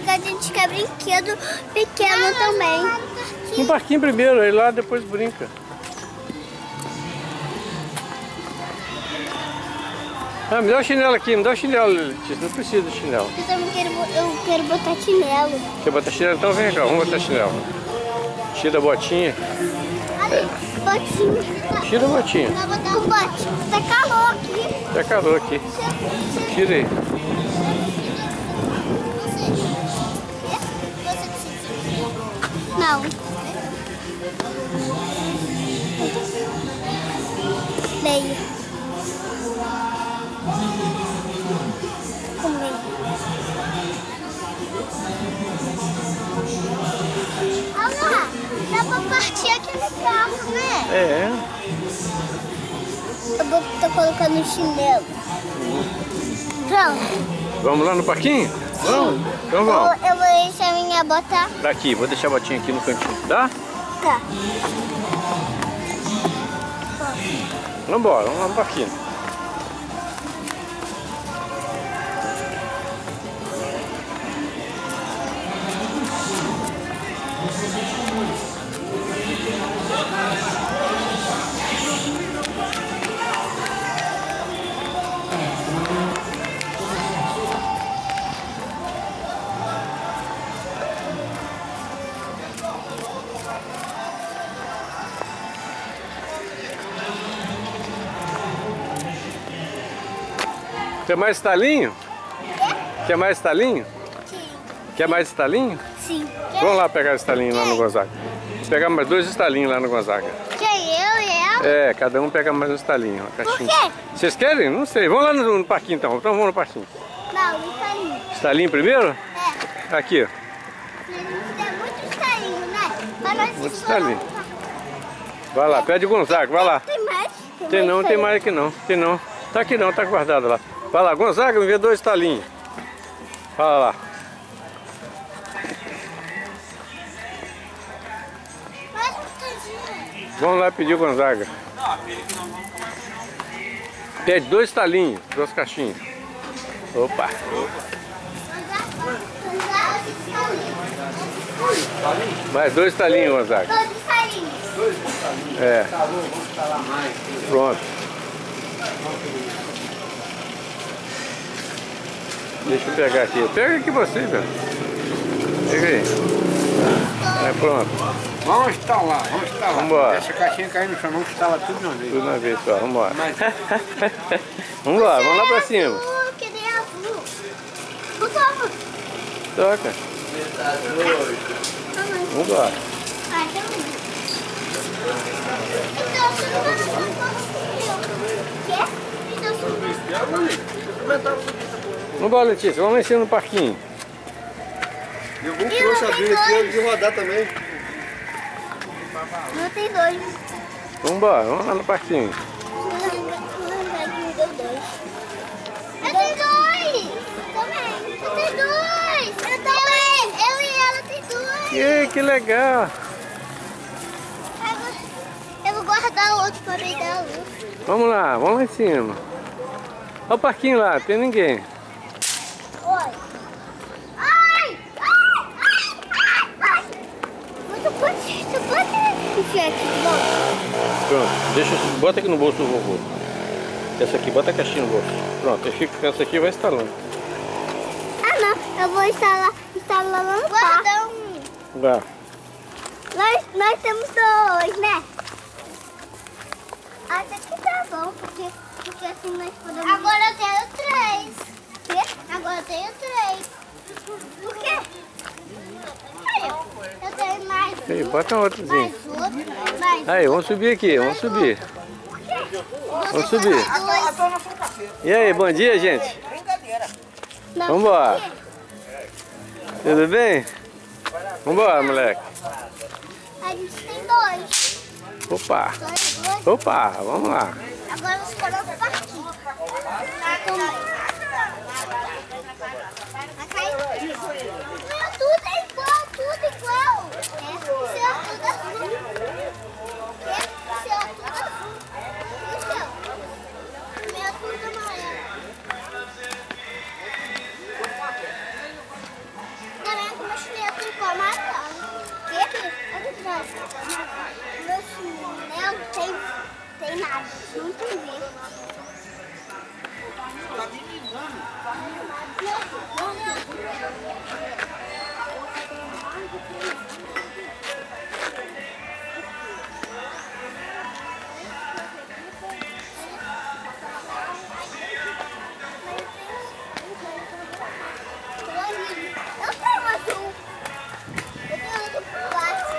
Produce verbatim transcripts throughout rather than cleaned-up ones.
que a gente quer brinquedo pequeno também. No parquinho primeiro, aí lá depois brinca. Ah, me dá o chinelo aqui, me dá o chinelo, Letícia, não precisa do chinelo. Eu também quero, eu quero botar chinelo. Quer botar chinelo? Então vem cá, vamos botar chinelo. Tira a botinha. Ali, botinha. Tira a botinha. Vai botar o bote. Tá calor aqui. Tá calor aqui. Tira aí. Não. Leia. Comigo. Olha lá, dá pra partir aquele carro, né? É. Eu vou tô colocando o chinelo. Pronto. Vamos lá no parquinho? Vamos? Então Eu, vamos. eu vou deixar a minha bota. Daqui, vou deixar a botinha aqui no cantinho, tá? Tá. Vamos embora, vamos lá no parquinho. Quer mais estalinho? Quer mais estalinho? Sim. Quer mais estalinho? Sim. Vamos lá pegar estalinho lá no Gonzaga. Vou pegar mais dois estalinhos lá no Gonzaga. Quem? Eu e ela? É, cada um pega mais um estalinho, uma caixinha. Por quê? Vocês querem? Não sei. Vamos lá no, no parquinho então. Então vamos no parquinho. Não, não está lindo. Estalinho primeiro? É. Aqui, ó. Tem muito estalinho, né? Mas nós Muito exploramos estalinho. o parque. Vai lá, pede o Gonzaga, vai lá. Tem mais? Tem não, tem estalinho. mais aqui não. Tem não. Tá aqui não, tá guardado lá. Vai lá, Gonzaga, me vê dois estalinhos. Fala lá. Mais um estalinho. Vamos lá pedir o Gonzaga. Pede dois estalinhos, duas caixinhas. Opa. Mais dois estalinhos, Gonzaga. Dois estalinhos. É. Pronto. Deixa eu pegar aqui. Pega aqui você, velho. Pega aí. É, pronto. Vamos instalar, vamos instalar. Vambora. Deixa a caixinha cair no chão, vamos instalar tudo de uma vez. Tudo na vez só, vambora. Mas- Vamos lá, vamos lá pra cima. Azul, que nem azul. Por favor. Toca. Vamos lá. Ah, tem um. Então, você não vai Quer? Então, Vamos embora, Letícia. Vamos lá em cima no parquinho. Eu vou trouxe a dele aqui de rodar também. não tem dois. Vamos embora, vamos lá no parquinho. Eu tenho dois! Também! Eu tenho dois! Eu também! Eu e ela tem dois! E que legal. Eu vou guardar o outro para mim dela. Vamos lá, vamos lá em cima. Olha o parquinho lá, tem ninguém. Oi! Ai! Ai! Ai! Ai! Você pode, você pode enfiar aqui de volta? Pronto, deixa, bota aqui no bolso do vovô. Essa aqui, bota a caixinha no bolso. Pronto, aí fica com essa aqui e vai instalando. Ah não, eu vou instalar, instalar lá no Guarda um. Vá. Nós, nós temos dois, né? Até que tá bom, porque, porque assim nós podemos... Agora eu tenho três. Quê? Agora eu tenho três. Por quê? Aí, eu tenho mais Aí, um, bota outrozinho. mais outro, mais Aí, vamos subir aqui, vamos subir. Vamos subir. dois. E aí, bom dia, gente. Não, Vambora. Tudo bem? Vambora, moleque. a gente tem dois. Opa. Dois, dois. Opa, vamos lá. Agora vamos para o parquinho. Vai cair? Meu, tudo é igual, tudo igual. É, o seu é tudo azul. É, o seu é tudo azul. E o seu? O meu é tudo amarelo. Também Meu chinelo tem, tem nada, não tem verde. Eu tenho azul. Eu tenho outro plástico.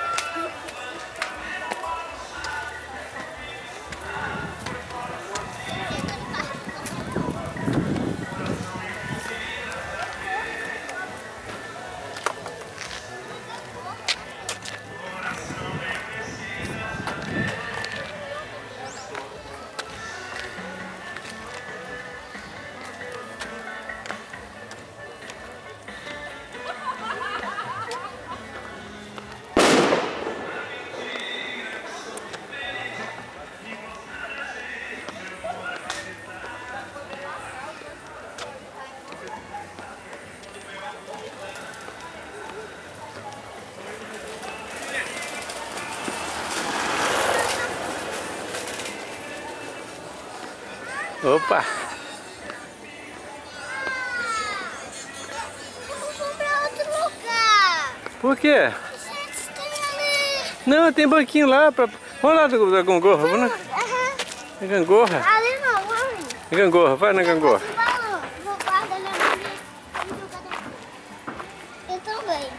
Opa! Vamos comprar outro lugar. Por quê? Gente, tem ali. Não, tem banquinho lá. Pra... Vamos lá do- da gangorra. Vamos na, Aham. na gangorra. Ali não, mãe. Na gangorra, vai na gangorra. Vou guardar ali ali. Eu também.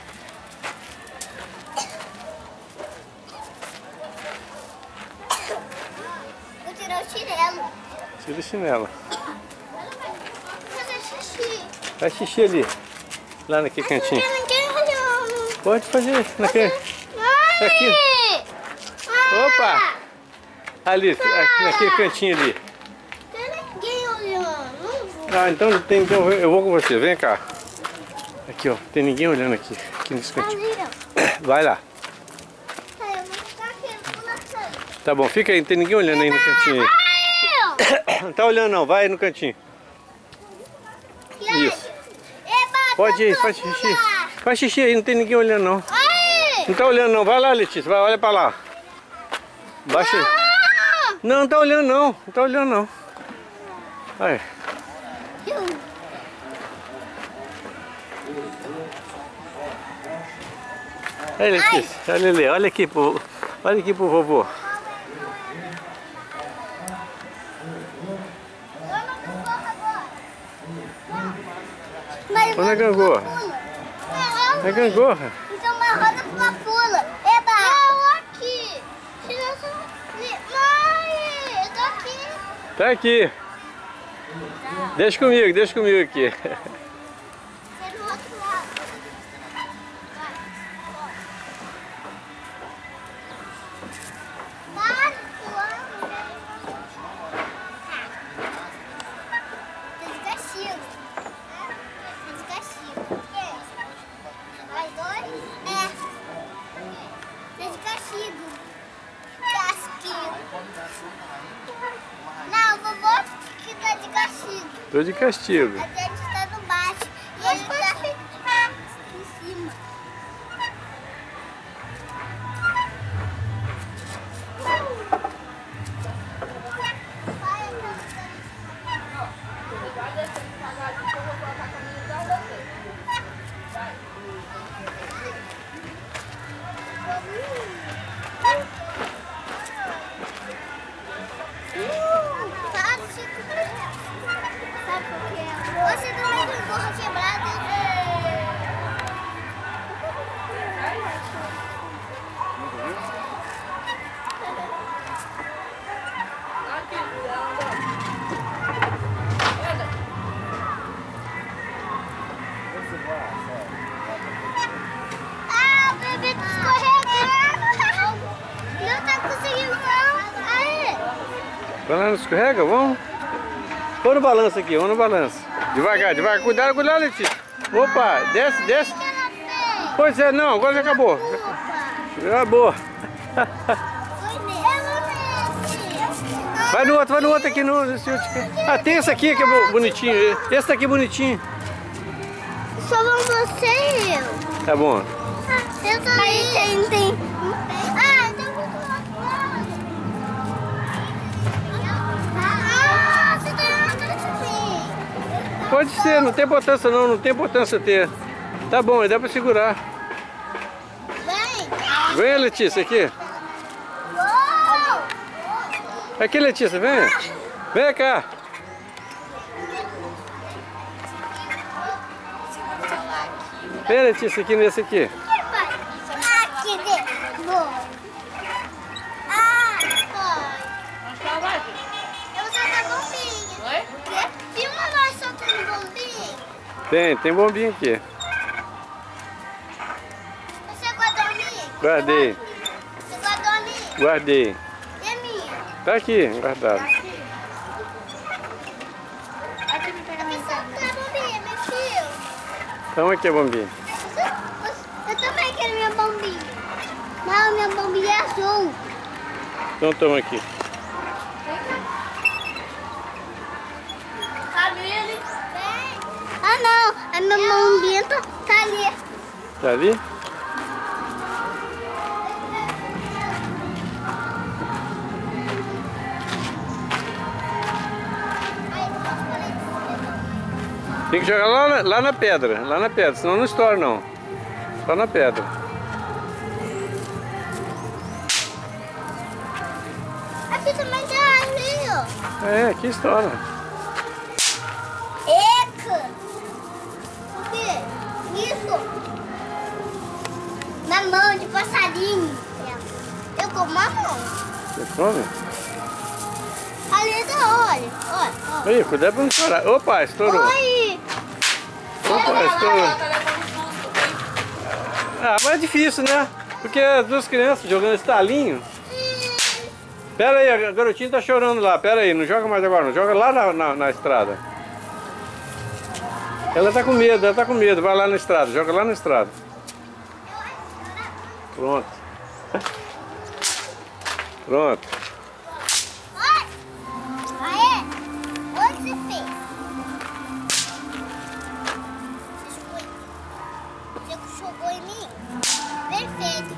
Vou tirar o chinelo. Tira o chinelo. Vou fazer xixi. Faz xixi ali. Lá naquele Não cantinho. tem ninguém olhando. Pode fazer. Naquele... Mãe! Aqui. Ah, Opa! Ali, aqui, naquele cantinho ali. tem ninguém olhando. Não vou. Ah, então, tem, então eu vou com você. Vem cá. Aqui, ó. Tem ninguém olhando aqui. Aqui nesse cantinho. Ali, ó. Vai lá. Tá, eu vou ficar aqui, eu vou na frente. Tá bom, fica aí. Não tem ninguém olhando aí no cantinho. Aí. Ai, Não tá olhando não. Vai aí no cantinho. Isso. Eba, Pode ir, tá faz tudo xixi. lá. Faz xixi aí. Não tem ninguém olhando não. Ai! Não tá olhando não. Vai lá, Letícia. Vai, olha pra lá. Baixa aí. Ah! Não, não tá olhando não. Não tá olhando não. Aí. Aí, Letícia. Olha ali. Olha aqui pro, olha aqui pro vovô. Mas Olha a gangorra. Não, É gangorra. então uma roda pra pula. Eba! Não, aqui. Senão só... Mãe, eu tô aqui. Tá aqui. Deixa comigo, deixa comigo aqui. Você no outro lado. Vai, pulando. Tá de castigo. Tá de castigo. Nós dois? É. Tá de castigo. Castigo. Não, vovô que tá de castigo. Tô de castigo. A gente tá no baixo e ele tá em cima. Sabe por quê? Você também tem gorra quebrada. Ah, o bebê tá escorregando. Não tá conseguindo não. Aí. Vai lá, não escorrega, vamos? Vamos no balanço aqui, vamos no balanço. Devagar, devagar. Cuidado, cuidado, Letícia. Opa, desce, desce. O que ela fez? Pois é, não, agora já acabou. Opa. Acabou. Foi nesse. Vai no outro, vai no outro aqui. No, nesse outro aqui. Ah, tem esse aqui que é bo- bonitinho. Esse daqui é bonitinho. Só vão você e eu. Tá bom. Eu também. Tem, tem Pode ser, não tem importância não, não tem importância ter. Tá bom, aí dá pra segurar. Vem. Vem, Letícia, aqui. Uou. Aqui, Letícia, vem. Vem cá. Vem, Letícia, aqui nesse aqui. Aqui dentro. Boa. Ah, foi. Eu vou soltar bombinha. Oi? Filma nós soltando bombinha. Tem, tem bombinha aqui. Você guardou a minha? Guardei, Você guardou a minha? guardei. E a minha? Tá aqui, guardado. Aqui me pega Eu minha vou soltar a bombinha, meu filho. Então aqui a bombinha. Eu também quero minha bombinha. Não, minha bombinha é azul. Então toma aqui. Camille. Ah, não. A minha bombinha tá, tá ali. Tá ali? Tem que jogar lá, na- lá na pedra, lá na pedra, senão não estoura não. Só na pedra. Aqui também tem ali, ó. É, aqui estoura. Eca! O quê? Isso? Mamão de passarinho. Eu como mamão. Você come? Ali tá, olha. Olha, olha. Aí, cuidado pra não estourar. Opa, estourou. Oi! Opa, estourou. Ela tá levando susto. Ah, mas é difícil, né? Porque as duas crianças jogando estalinho. Pera aí, a garotinha tá chorando lá. Pera aí, não joga mais agora, não. Joga lá na, na, na estrada. Ela tá com medo, ela tá com medo. Vai lá na estrada, joga lá na estrada. Pronto. Pronto. Olha! Aê! Onde você fez? Você jogou em mim? Perfeito.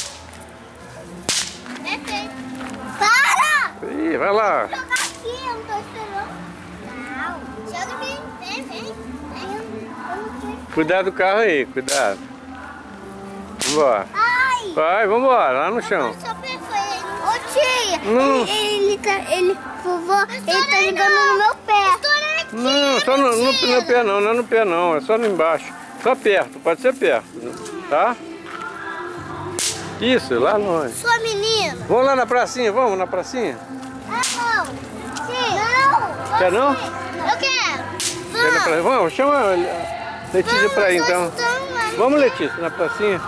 Perfeito. Para! Ih, vai lá. Vou jogar aqui, eu não tô esperando. Não. Joga em mim. Vem, vem. Vem. Eu não quero. Cuidado do carro aí, cuidado. Vambora. Ai! Vai, vambora, lá no chão. Só foi ele. Ô tia, Não. ele, ele tá, ele, vovó, ele tá jogando no meu pé. Estourei aqui. Não, só no, no, no pé não, não é no pé não, é só no embaixo. Só perto, pode ser perto, tá? Isso, lá longe. Sua menina. Vamos lá na pracinha, vamos na pracinha? Ah, não. Sim. Não. Quer não? Eu quero. Quer na Vamos. pracinha? Vamos, chama a Letícia pra ir então. Vamos, Letícia, na pracinha.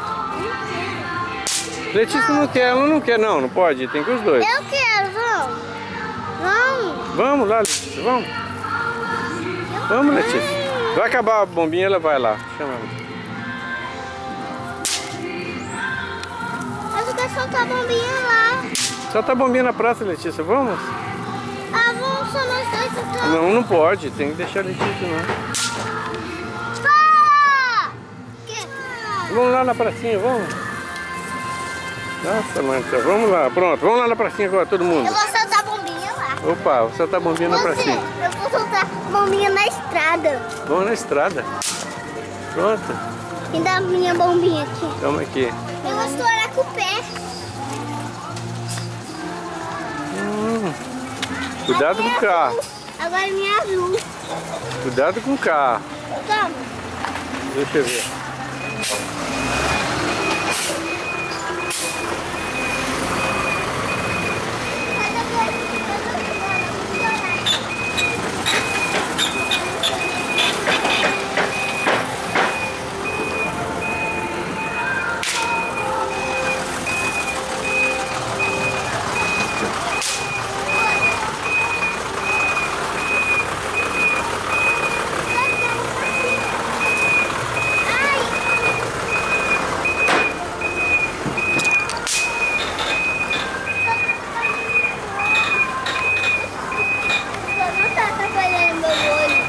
Letícia não quer, ela não quer não, não pode, tem que ir os dois. Eu quero, vamos. Vamos. Vamos lá, Letícia, vamos. Vamos, Letícia. Vai acabar a bombinha, ela vai lá. Chama ela. Eu quero soltar a bombinha lá. Solta a bombinha na praça, Letícia, vamos? Ah, vamos só nós dois então. Não, não pode, tem que deixar a Letícia não. Para! Que? Vamos lá na pracinha, vamos? Nossa, mãe, tá, vamos lá, pronto, vamos lá na pracinha agora, todo mundo. Eu vou soltar a bombinha lá. Opa, vou soltar a bombinha na Você, pracinha. eu vou soltar a bombinha na estrada. Vamos na estrada. Pronto, Me dá a minha bombinha aqui. toma aqui. Eu vou estourar com o pé. Hum, cuidado com o carro, Agora minha azul. cuidado com o carro. Toma. Deixa eu ver. Não tá atrapalhando meu olho.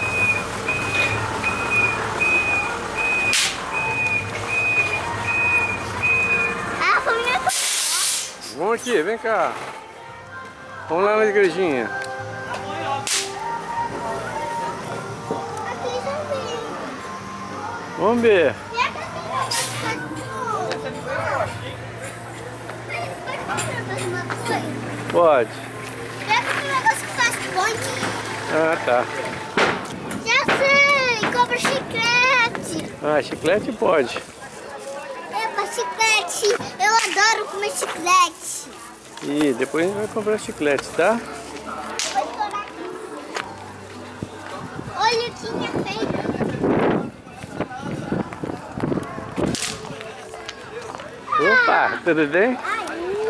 Ah, foi minha coisa. Vamos aqui, vem cá. Vamos lá na igrejinha. Vamos ver. Pega esse negócio que faz pode fazer uma coisa? Pode. Pega esse negócio que faz ponte. Ah, tá. Já sei, compra chiclete. Ah, chiclete pode. Epa, chiclete. Eu adoro comer chiclete. E depois a gente vai comprar chiclete, tá? Vou estourar aqui. Olha o que tinha feito. Opa, tudo bem? Ai.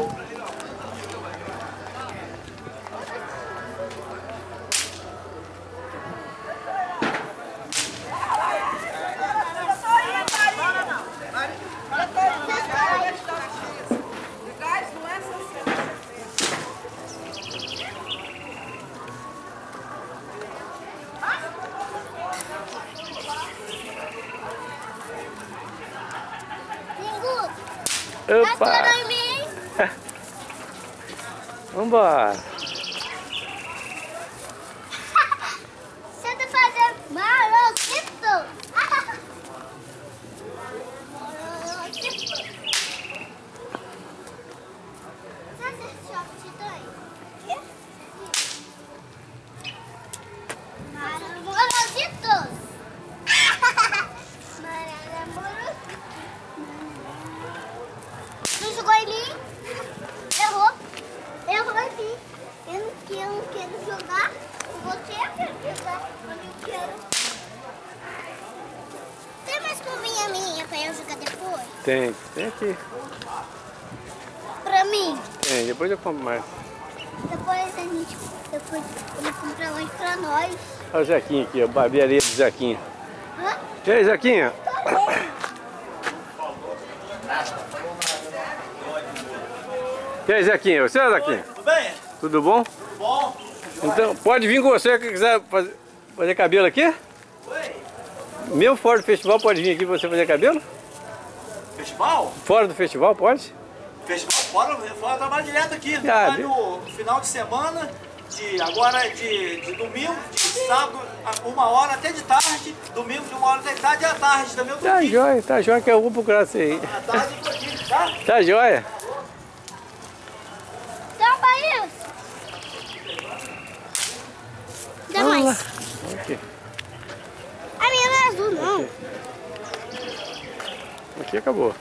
Opa! Vambora! Você tá fazendo marocito? Sabe esse choque de tanque? Marocito! Não jogou em mim? Errou. Errou em mim. Eu não quero, eu não quero jogar. Você quer jogar. Eu não quero. Tem mais covinha minha pra eu jogar depois? Tem, tem aqui. Pra mim? Tem, depois eu compro mais. Depois a gente depois eu vou comprar mais pra nós. Olha o Zequinha aqui, a barbearia do Zequinha. Hã? E aí, Zequinha? E aí, Zequinha? Você é Zequinha? Tudo bem? Tudo bom? Bom. Então, pode vir com você que quiser fazer, fazer cabelo aqui? Oi. Mesmo fora do festival, pode vir aqui pra você fazer cabelo? Festival? Fora do festival, pode? Festival fora, fora eu trabalho direto aqui. Ah, Trabalho no final de semana, de, agora de, de domingo, de sábado, a uma hora até de tarde, domingo de uma hora até de tarde e à tarde também eu tô Tá aqui. jóia, tá jóia que eu vou procurar você aí. À tarde eu tô aqui, tá? Tá jóia? Dá pra isso? Dá Vamos mais. lá. Aqui. A minha não é azul, não. Aqui acabou.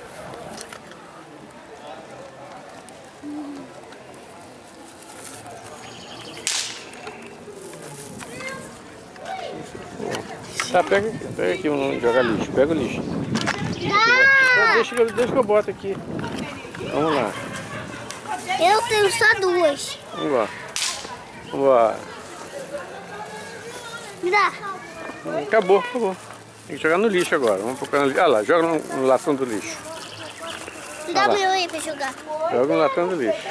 Tá, pega, pega aqui, vamos jogar lixo. Pega o lixo. Dá! Deixa, que eu- deixa que eu boto aqui. Vamos lá. Eu tenho só duas. Vamos lá. Vamos lá. Me dá. Acabou, acabou. Tem que jogar no lixo agora. Vamos procurar no lixo. Ah lá, joga no, no latão do lixo. Me dá Vai lá. meu aí pra jogar. Joga no latão do lixo.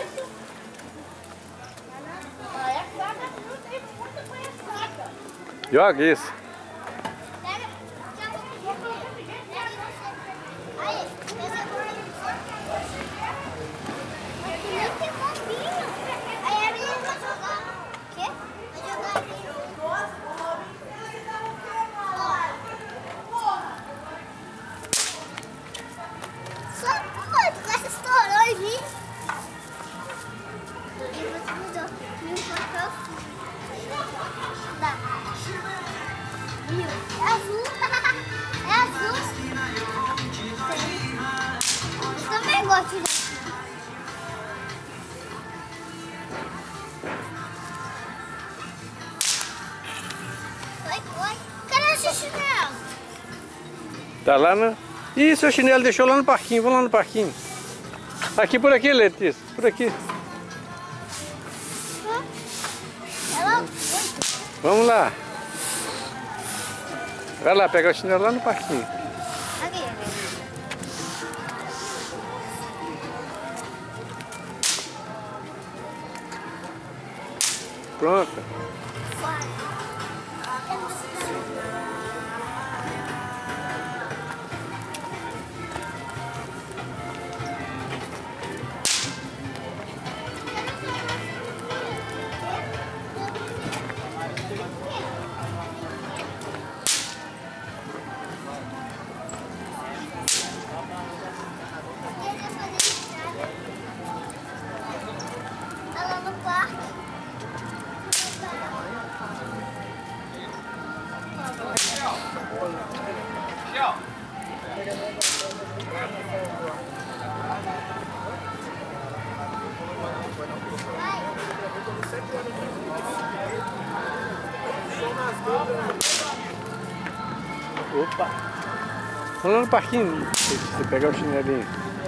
Joga isso. Aí, Aí a menina vai jogar. O quê? Vai jogar ali. Só pode, com essa estourou em mim. E você me deu um papel. Dá. Viu? É azul. É azul. Eu também gosto de Oi, oi. Cadê esse chinelo? Tá lá na... Ih, seu chinelo deixou lá no parquinho. Vamos lá no parquinho. Aqui por aqui, Letícia. Por aqui. Hã? Ela... Oi. Vamos lá. Vai lá, pegar o chinelo lá no parquinho. Aqui. Pronto. Opa! Vamos lá no parquinho. Você pegar o chinelinho.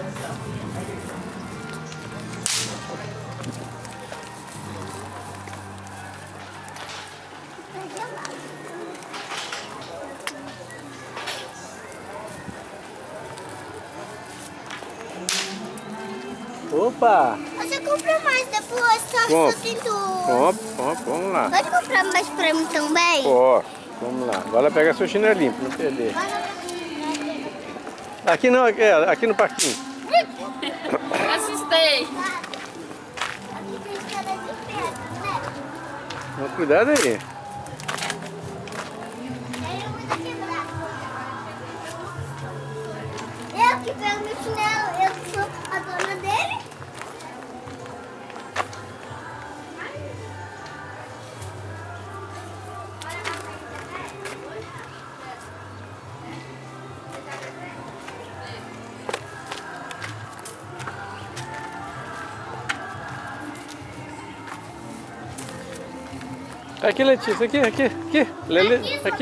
Opa! Você compra mais depois, só Compra. só tem tu. Compra, compra, vamos lá. Pode comprar mais pra mim também? Ó, vamos lá. Vai lá pegar seu chinelinho pra não perder. Aqui não, aqui, aqui no parquinho. Assustei. Aqui tem escada de pedra, né? Mas cuidado aí. Aí eu vou quebrar. Eu que pego meu chinelo, eu que sou a dona dele. Aqui, Letícia, aqui, aqui, aqui. Lele, aqui.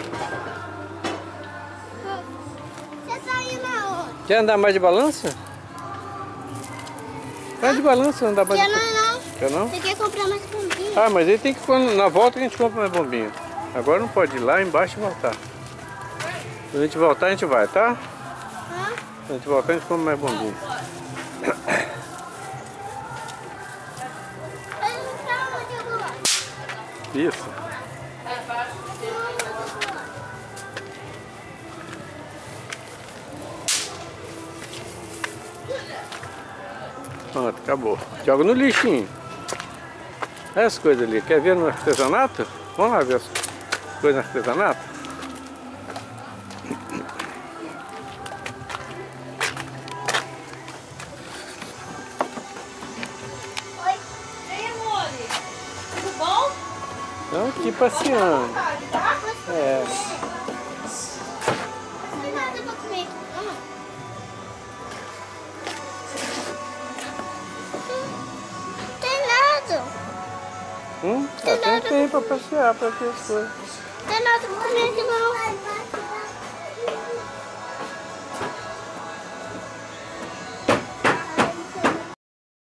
Você tá indo aonde? Quer andar mais de balança? Vai de balança, andar mais Quer de não, não. Quer não? Você quer comprar mais bombinha? Ah, mas aí tem que, quando, na volta a gente compra mais bombinha. Agora não pode ir lá embaixo e voltar. Quando a gente voltar a gente vai, tá? Hã? Quando a gente voltar a gente compra mais bombinha. Eu vou pra onde eu vou? Isso. Pronto, acabou. Joga no lixinho. Olha as coisas ali. Quer ver no artesanato? Vamos lá ver as coisas no artesanato? Oi. Ei, amor. Tudo bom? Estão aqui passeando. É. Não tem nada pra comer. Vamos. Não tem nada. Hum? Ah, tem tempo pra passear, pra ver as coisas. Não tem nada pra comer aqui não.